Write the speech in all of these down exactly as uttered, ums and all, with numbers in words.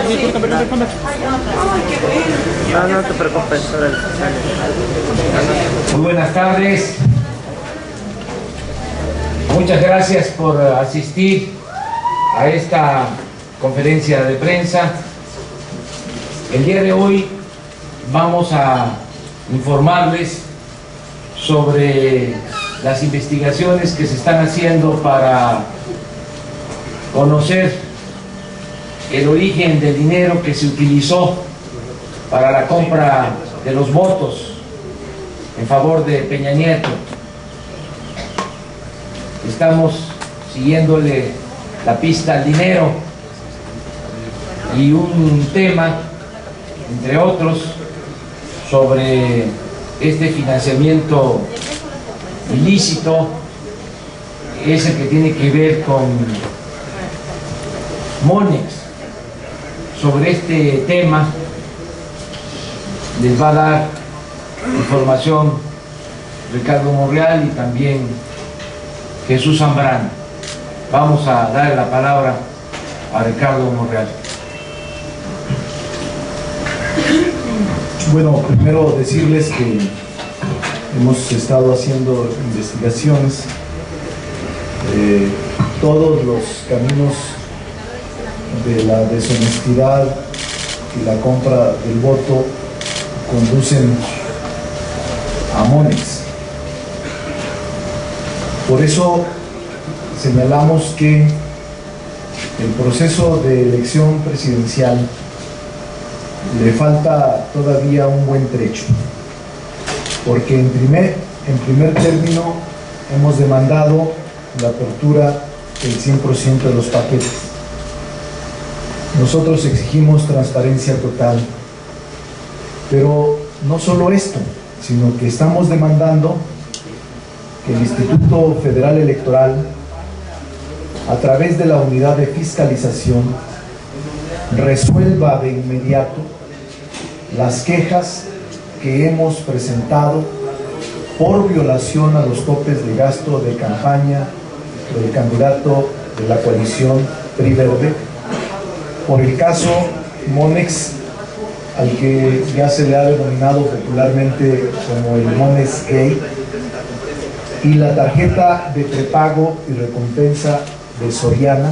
No, no te preocupes. Muy buenas tardes. Muchas gracias por asistir a esta conferencia de prensa. El día de hoy vamos a informarles sobre las investigaciones que se están haciendo para conocer el origen del dinero que se utilizó para la compra de los votos en favor de Peña Nieto. Estamos siguiéndole la pista al dinero y un tema, entre otros, sobre este financiamiento ilícito es el que tiene que ver con Monex. Sobre este tema les va a dar información Ricardo Monreal y también Jesús Zambrano. Vamos a dar la palabra a Ricardo Monreal. Bueno, primero decirles que hemos estado haciendo investigaciones. Eh, todos los caminos de la deshonestidad y la compra del voto conducen a Monex. Por eso señalamos que el proceso de elección presidencial le falta todavía un buen trecho, porque en primer, en primer término hemos demandado la apertura del cien por ciento de los paquetes. Nosotros exigimos transparencia total, pero no solo esto, sino que estamos demandando que el Instituto Federal Electoral, a través de la unidad de fiscalización, resuelva de inmediato las quejas que hemos presentado por violación a los topes de gasto de campaña del candidato de la coalición P R I Verde, por el caso Monex, al que ya se le ha denominado popularmente como el Monex Gay, y la tarjeta de prepago y recompensa de Soriana,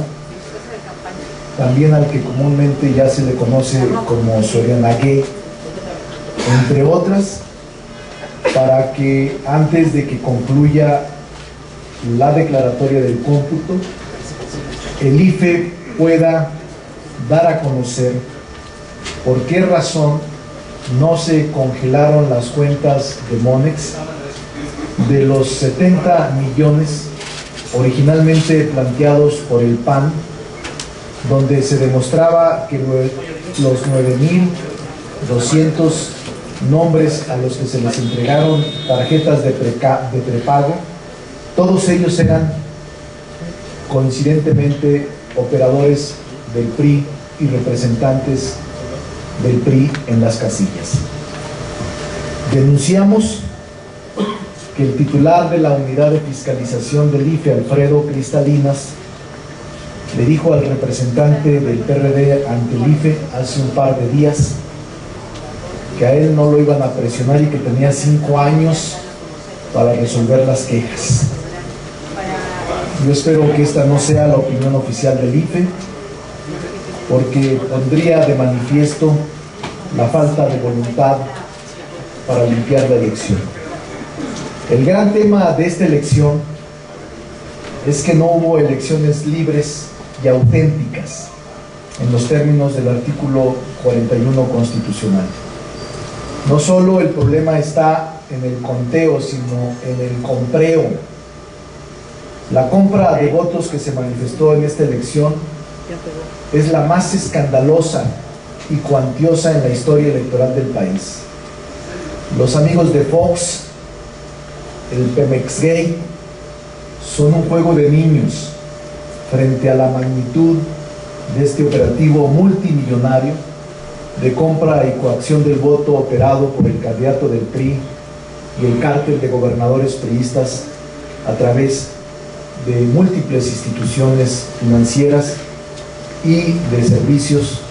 también al que comúnmente ya se le conoce como Soriana Gay, entre otras, para que antes de que concluya la declaratoria del cómputo, el I F E pueda dar a conocer por qué razón no se congelaron las cuentas de Monex de los setenta millones originalmente planteados por el P A N, donde se demostraba que los nueve mil doscientos nombres a los que se les entregaron tarjetas de, preca, de prepago, todos ellos eran coincidentemente operadores del P R I y representantes del P R I en las casillas. Denunciamos que el titular de la unidad de fiscalización del I F E, Alfredo Cristalinas, le dijo al representante del P R D ante el I F E hace un par de días que a él no lo iban a presionar y que tenía cinco años para resolver las quejas. Yo espero que esta no sea la opinión oficial del I F E, porque pondría de manifiesto la falta de voluntad para limpiar la elección. El gran tema de esta elección es que no hubo elecciones libres y auténticas en los términos del artículo cuarenta y uno constitucional. No solo el problema está en el conteo, sino en el compreo. La compra de votos que se manifestó en esta elección es la más escandalosa y cuantiosa en la historia electoral del país. Los amigos de Fox, el Pemex Gay, son un juego de niños frente a la magnitud de este operativo multimillonario de compra y coacción del voto operado por el candidato del P R I y el cártel de gobernadores priistas a través de múltiples instituciones financieras y de servicios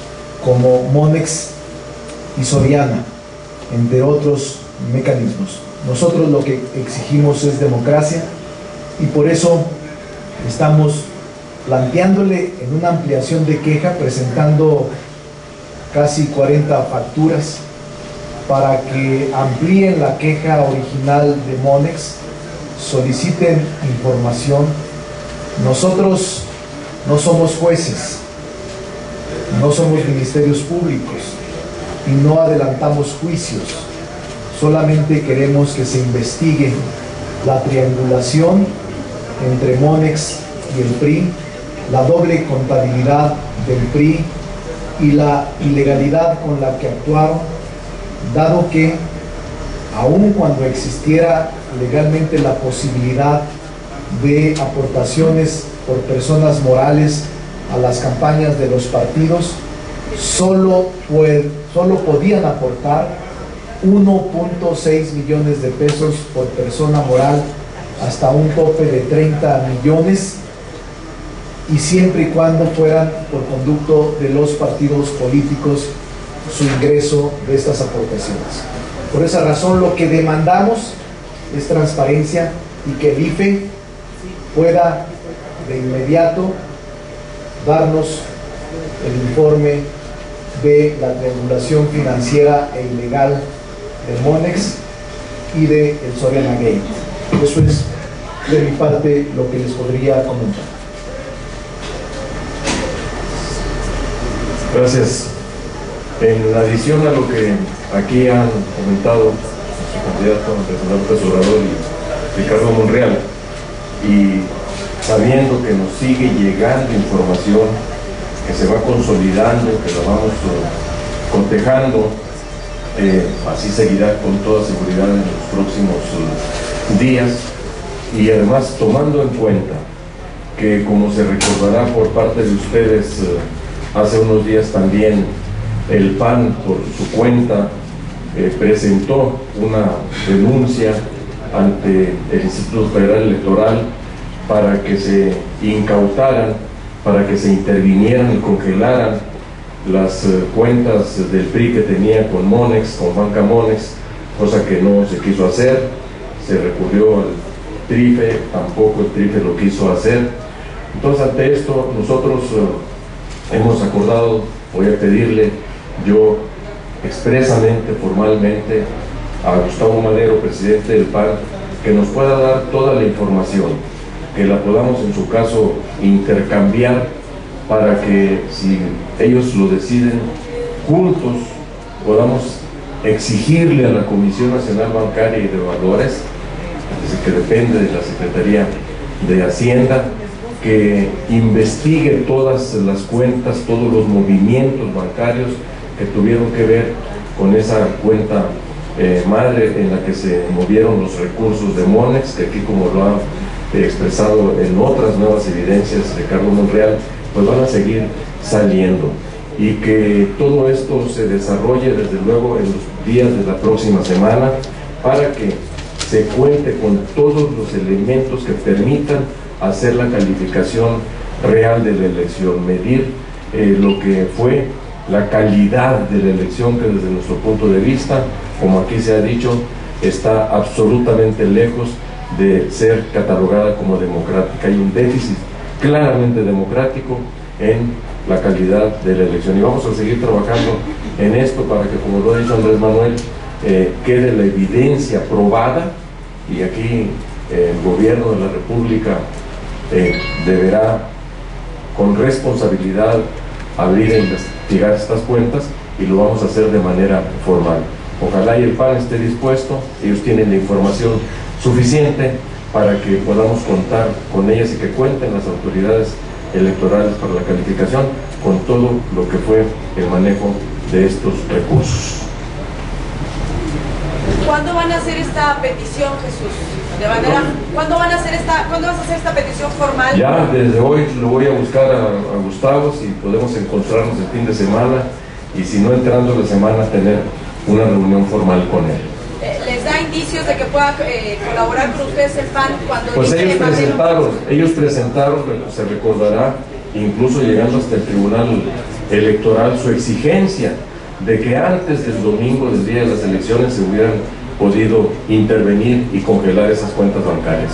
como Monex y Soriana, entre otros mecanismos. Nosotros lo que exigimos es democracia y por eso estamos planteándole en una ampliación de queja, presentando casi cuarenta facturas para que amplíen la queja original de Monex, soliciten información. Nosotros no somos jueces, no somos ministerios públicos y no adelantamos juicios. Solamente queremos que se investigue la triangulación entre Monex y el P R I, la doble contabilidad del P R I y la ilegalidad con la que actuaron, dado que aun cuando existiera legalmente la posibilidad de aportaciones por personas morales a las campañas de los partidos, solo, fue, solo podían aportar uno punto seis millones de pesos por persona moral hasta un tope de treinta millones, y siempre y cuando fueran por conducto de los partidos políticos su ingreso de estas aportaciones. Por esa razón lo que demandamos es transparencia y que el I F E pueda de inmediato darnos el informe de la triangulación financiera e ilegal de Monex y de el Soriana Gate. Eso es de mi parte lo que les podría comentar. Gracias. En adición a lo que aquí han comentado su candidato, el senador López Obrador y Ricardo Monreal, y sabiendo que nos sigue llegando información que se va consolidando, que la vamos uh, cotejando, eh, así seguirá con toda seguridad en los próximos uh, días, y además tomando en cuenta que, como se recordará por parte de ustedes, uh, hace unos días también el P A N por su cuenta eh, presentó una denuncia ante el Instituto Federal Electoral para que se incautaran, para que se intervinieran y congelaran las eh, cuentas del P R I que tenía con Monex, con Banca Monex, cosa que no se quiso hacer. Se recurrió al TRIFE, tampoco el TRIFE lo quiso hacer. Entonces, ante esto nosotros eh, hemos acordado, voy a pedirle yo expresamente, formalmente, a Gustavo Madero, presidente del P A N, que nos pueda dar toda la información, que la podamos en su caso intercambiar, para que, si ellos lo deciden, juntos podamos exigirle a la Comisión Nacional Bancaria y de Valores, que depende de la Secretaría de Hacienda, que investigue todas las cuentas, todos los movimientos bancarios que tuvieron que ver con esa cuenta eh, madre en la que se movieron los recursos de Monex, que aquí, como lo ha eh, expresado en otras nuevas evidencias Ricardo Monreal, pues van a seguir saliendo, y que todo esto se desarrolle desde luego en los días de la próxima semana, para que se cuente con todos los elementos que permitan hacer la calificación real de la elección, medir eh, lo que fue la calidad de la elección, que desde nuestro punto de vista, como aquí se ha dicho, está absolutamente lejos de ser catalogada como democrática. Hay un déficit claramente democrático en la calidad de la elección, y vamos a seguir trabajando en esto para que, como lo ha dicho Andrés Manuel, eh, quede la evidencia probada, y aquí eh, el gobierno de la República eh, deberá con responsabilidad abrir e investigar estas cuentas, y lo vamos a hacer de manera formal. Ojalá y el P A N esté dispuesto. Ellos tienen la información suficiente para que podamos contar con ellas, y que cuenten las autoridades electorales para la calificación con todo lo que fue el manejo de estos recursos. ¿Cuándo van a hacer esta petición, Jesús? De manera, ¿cuándo van a hacer esta, ¿cuándo vas a hacer esta petición formal? Ya desde hoy lo voy a buscar a, a Gustavo, si podemos encontrarnos el fin de semana, y si no, entrando la semana, tener una reunión formal con él. ¿Les da indicios de que pueda eh, colaborar con ustedes el P A N cuando Pues dice ellos Madero? presentaron, ellos presentaron, se recordará, incluso llegando hasta el Tribunal electoral su exigencia de que antes del domingo, del día de las elecciones, se hubieran podido intervenir y congelar esas cuentas bancarias.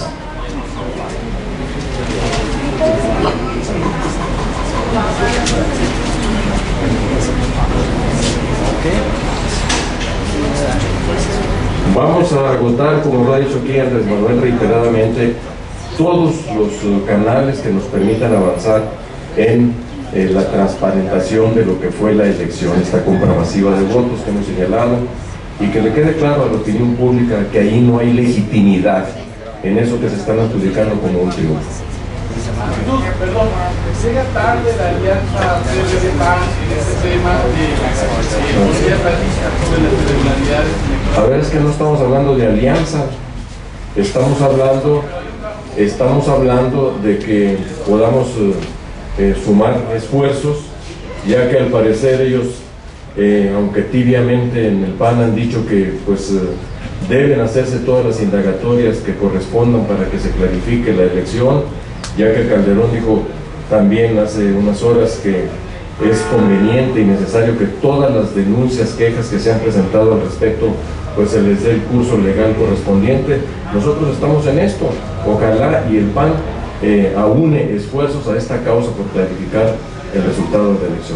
Vamos a agotar, como lo ha dicho aquí Andrés Manuel reiteradamente, todos los canales que nos permitan avanzar en eh, la transparentación de lo que fue la elección, esta compra masiva de votos que hemos señalado, y que le quede claro a la opinión pública que ahí no hay legitimidad en eso que se están adjudicando como un triunfo. Perdón, llega tarde la alianza P R D-PAN en este tema de poner radica sobre las irregularidades. A ver, es que no estamos hablando de alianza, estamos hablando, estamos hablando de que podamos eh, eh, sumar esfuerzos, ya que al parecer ellos, eh, aunque tibiamente en el P A N han dicho que pues eh, deben hacerse todas las indagatorias que correspondan para que se clarifique la elección, ya que Calderón dijo también hace unas horas que es conveniente y necesario que todas las denuncias, quejas que se han presentado al respecto, pues se les dé el curso legal correspondiente. Nosotros estamos en esto, ojalá y el P A N eh, aúne esfuerzos a esta causa por clarificar el resultado de la elección.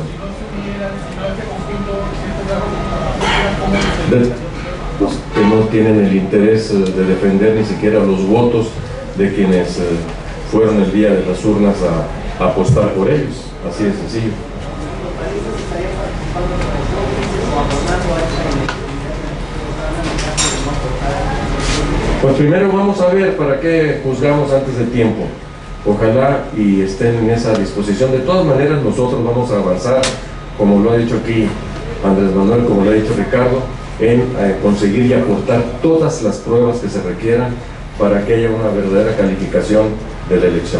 De, pues, que no tienen el interés eh, de defender ni siquiera los votos de quienes eh, fueron el día de las urnas a, a apostar por ellos, así de sencillo. Pues primero vamos a ver para qué juzgamos antes de tiempo. Ojalá y estén en esa disposición. De todas maneras nosotros vamos a avanzar, como lo ha dicho aquí Andrés Manuel, como lo ha dicho Ricardo, en eh, conseguir y aportar todas las pruebas que se requieran para que haya una verdadera calificación de la elección.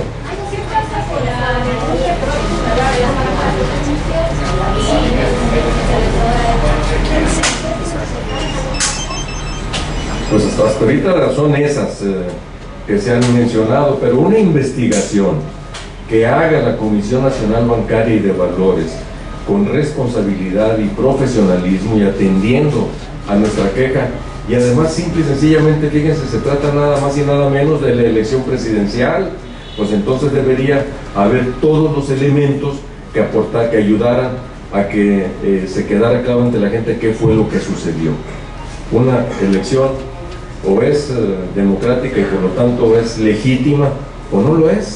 Pues hasta, hasta ahorita son esas eh, que se han mencionado, pero una investigación que haga la Comisión Nacional Bancaria y de Valores con responsabilidad y profesionalismo y atendiendo a nuestra queja, y además simple y sencillamente, fíjense, se trata nada más y nada menos de la elección presidencial, pues entonces debería haber todos los elementos que aportar, que ayudaran a que eh, se quedara claro ante la gente qué fue lo que sucedió. Una elección o es eh, democrática y por lo tanto es legítima, o no lo es.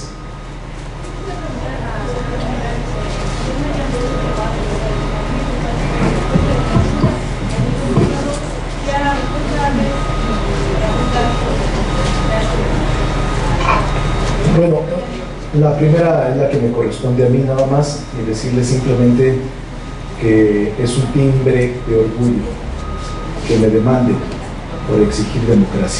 Bueno, la primera es la que me corresponde a mí nada más, y decirle simplemente que es un timbre de orgullo que me demande por exigir democracia.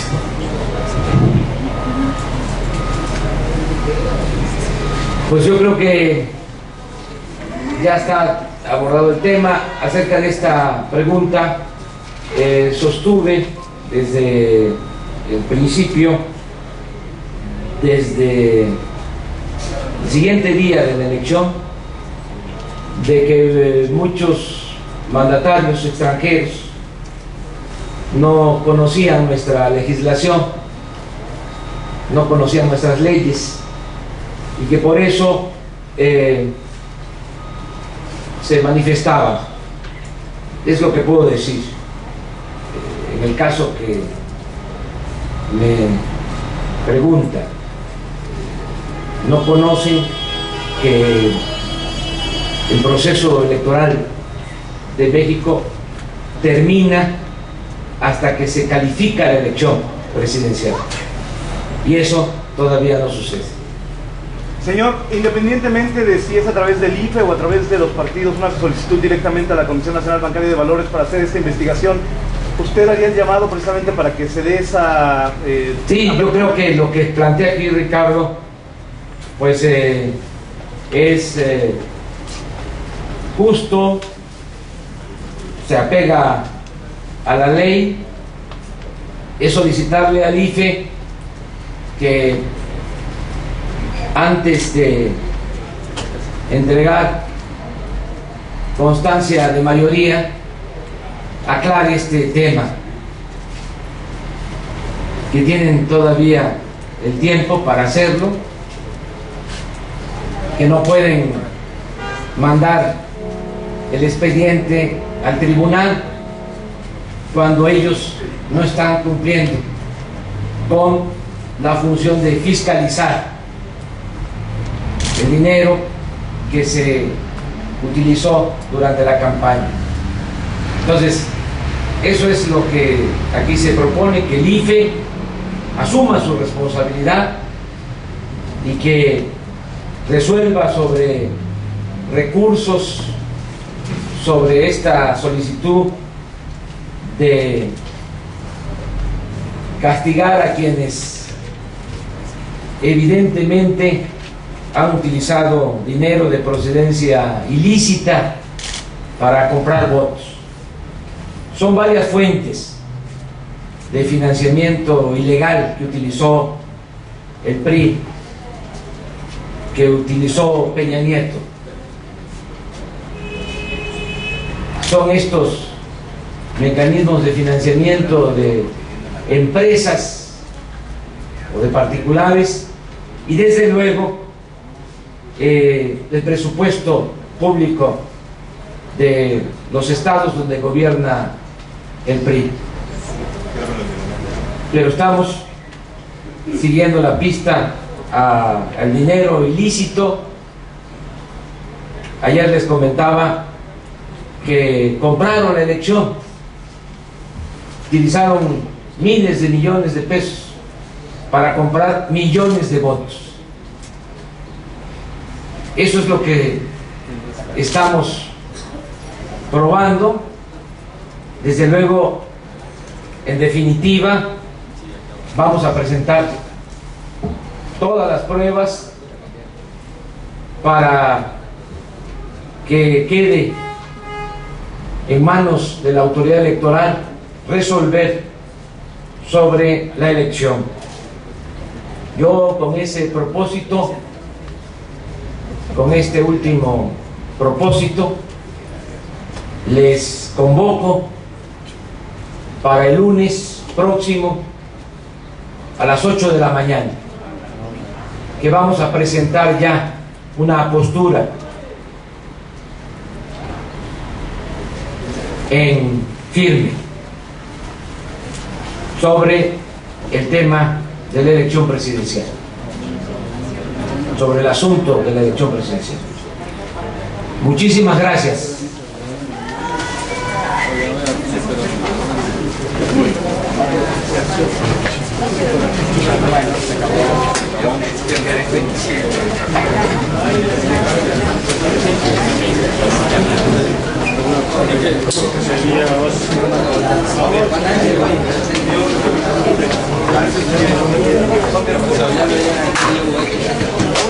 Pues yo creo que ya está abordado el tema. Acerca de esta pregunta, eh, sostuve desde el principio, desde el siguiente día de la elección, de que eh, muchos mandatarios extranjeros no conocían nuestra legislación, no conocían nuestras leyes, y que por eso eh, se manifestaban. Es lo que puedo decir. Eh, en el caso que me pregunta, no conocen que el proceso electoral de México termina hasta que se califica la elección presidencial, y eso todavía no sucede. Señor, independientemente de si es a través del I F E o a través de los partidos, una solicitud directamente a la Comisión Nacional Bancaria y de Valores para hacer esta investigación, ¿usted haría el llamado precisamente para que se dé esa... Eh, sí, yo creo que lo que plantea aquí Ricardo, pues eh, es eh, justo, se apega a la ley, es solicitarle al I F E que antes de entregar constancia de mayoría, aclare este tema, que tienen todavía el tiempo para hacerlo, que no pueden mandar el expediente al tribunal cuando ellos no están cumpliendo con la función de fiscalizar el dinero que se utilizó durante la campaña. Entonces, eso es lo que aquí se propone, que el I F E asuma su responsabilidad y que resuelva sobre recursos, sobre esta solicitud de castigar a quienes evidentemente han utilizado dinero de procedencia ilícita para comprar votos. Son varias fuentes de financiamiento ilegal que utilizó el P R I, que utilizó Peña Nieto. Son estos mecanismos de financiamiento de empresas o de particulares y desde luego eh, el presupuesto público de los estados donde gobierna el P R I. Pero estamos siguiendo la pista a, al dinero ilícito. Ayer les comentaba que compraron la elección, utilizaron miles de millones de pesos para comprar millones de votos. Eso es lo que estamos probando. Desde luego, en definitiva, vamos a presentar todas las pruebas para que quede en manos de la autoridad electoral resolver sobre la elección. Yo con ese propósito, con este último propósito, les convoco para el lunes próximo a las ocho de la mañana, que vamos a presentar ya una postura en firme sobre el tema de la elección presidencial, sobre el asunto de la elección presidencial. Muchísimas gracias. Gracias.